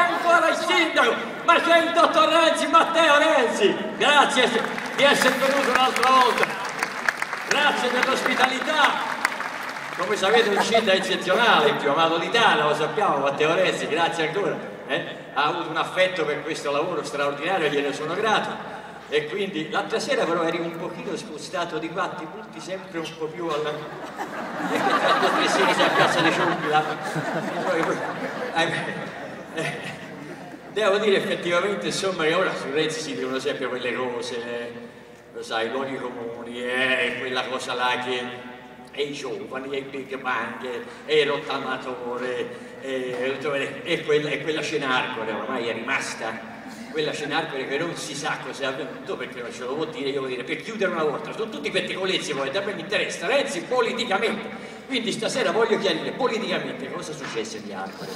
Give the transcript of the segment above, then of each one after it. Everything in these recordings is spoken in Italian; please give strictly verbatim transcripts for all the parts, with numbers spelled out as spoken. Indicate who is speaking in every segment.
Speaker 1: ancora il sindaco, ma c'è il dottor Renzi, Matteo Renzi. Grazie di essere venuto un'altra volta. Grazie per l'ospitalità. Come sapete un sindaco eccezionale, il più amato d'Italia, lo sappiamo, Matteo Renzi, grazie ancora. Eh? Ha avuto un affetto per questo lavoro straordinario, gliene sono grato. E quindi l'altra sera però eri un pochino spostato di qua, ti punti sempre un po' più alla... e che tra due tre seri sei a Piazza dei Ciompi là. Devo dire effettivamente insomma che ora su Renzi si dicono sempre quelle cose, eh, lo sai, luoghi comuni, eh, quella cosa là che e i giovani, e i big bang, e il rottamatore, e, e, quella, e quella Cenarcore ormai è rimasta. Quella Cenarcore che non si sa cosa è avvenuto, perché non ce lo può dire, io devo dire, per chiudere una volta, sono tutti pettegolezzi, poi a me mi interessa, Renzi politicamente, quindi stasera voglio chiarire politicamente cosa successe agli altri.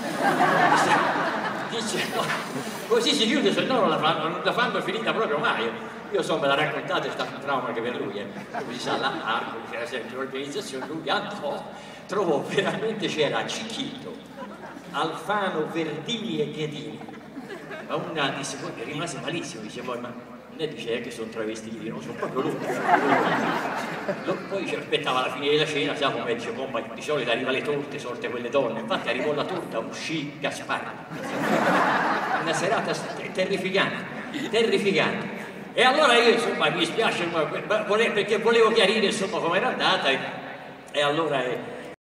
Speaker 1: Dice, no, così si chiude, se no non la fanno, non la fanno finita proprio mai. Io so, me la raccontate, è stato un trauma anche per lui, eh. Come si sa, l'Arco, c'era sempre l'organizzazione, lui andò, trovò veramente, c'era Cicchito, Alfano, Verdini e Ghedini. Ma una disse, poi rimase malissimo, dice poi, ma non è dice che sono travestiti, non sono proprio loro. Poi ci aspettava la fine della cena, siamo come dice, bomba, di solito arriva le torte, sorte quelle donne, infatti arrivò la torta, uscì Gasparri. Una serata terrificante, terrificante. E allora io insomma mi dispiace perché volevo chiarire insomma come era andata e, e allora... Eh,